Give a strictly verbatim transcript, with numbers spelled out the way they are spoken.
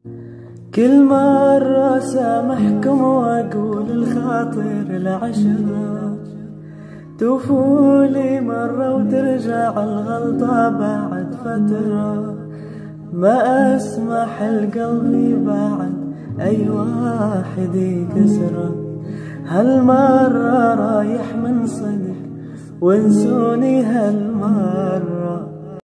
كل مرة سامحكم واقول الخاطر العشرة، توفولي مرة وترجع الغلطة بعد فترة، ما اسمح لقلبي بعد اي واحد يكسره. هالمرة رايح من صدق وانسوني هالمرة،